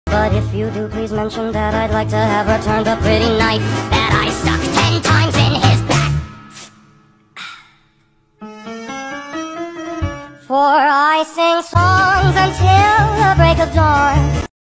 But if you do, please mention that I'd like to have returned the pretty knife that I stuck 10 times in his back. For I sing songs until the break of dawn,